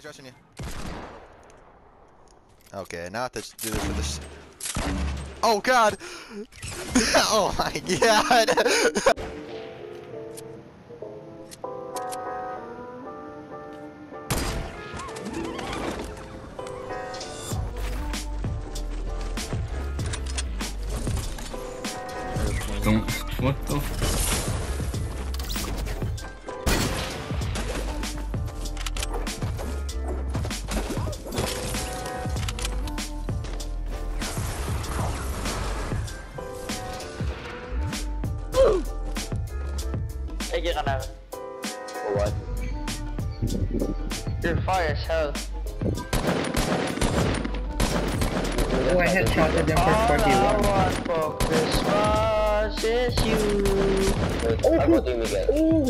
scratching you. Okay, now I have to do this with this. Oh god! Oh my god! Don't. What the? Hey, get on that. For what? You're fire as hell. Oh, I headshotted them for 41. All I want for Christmas is you. Wait, Oh, what do you get? Oh!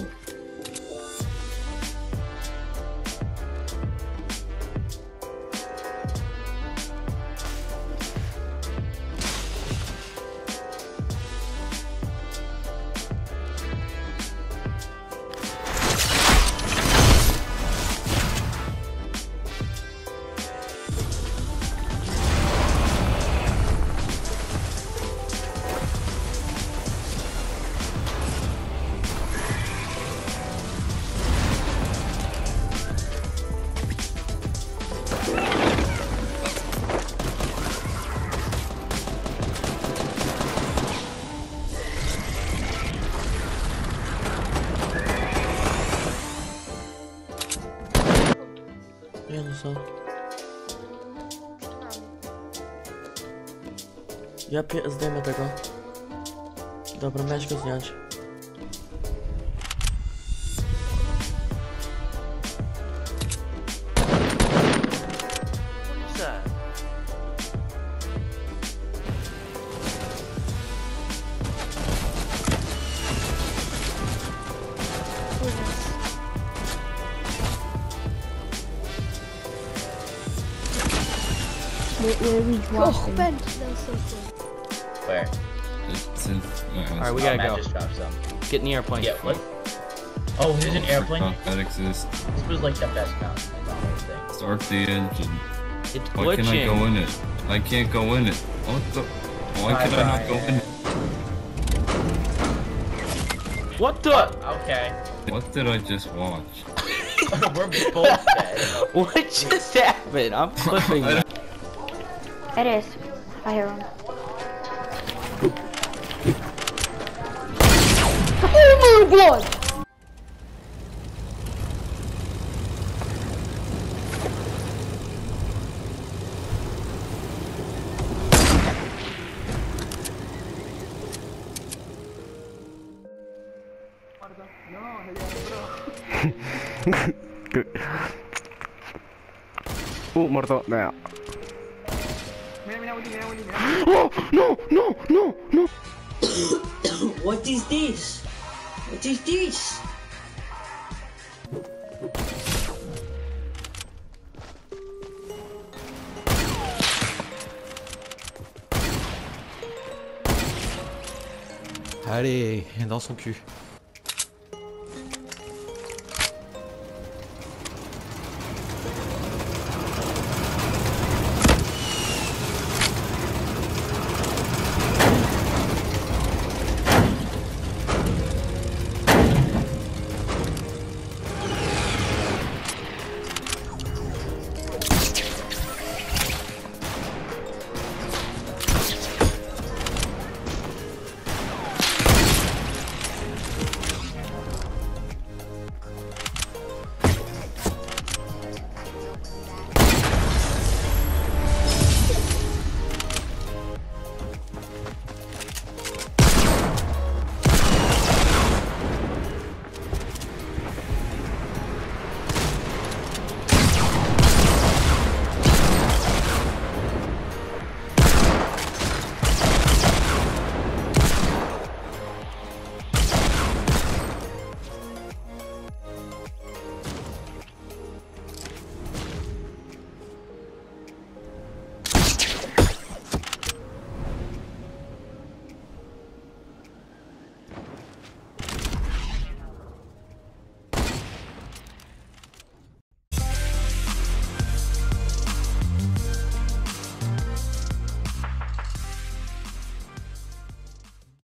Ja, no co? Ja zdejmę tego. Dobra, miałeś go zdjąć. Where we dropped them. Where? Alright, we gotta go. Just dropped some. Get in the airplane. Yeah, what? Oh, there's an airplane? That exists. This was like the best mount in the whole thing. Start the engine. It's Why glitching. can't I go in it? I can't go in it. What the? Why can I not go in it? What the? Okay. What did I just watch? We're both dead. What just happened? I'm flipping. It is. I hear him. Oh my god! Muerto. Nah. Oh, no, no, no, no. What is this? What is this? Allez, dans son cul.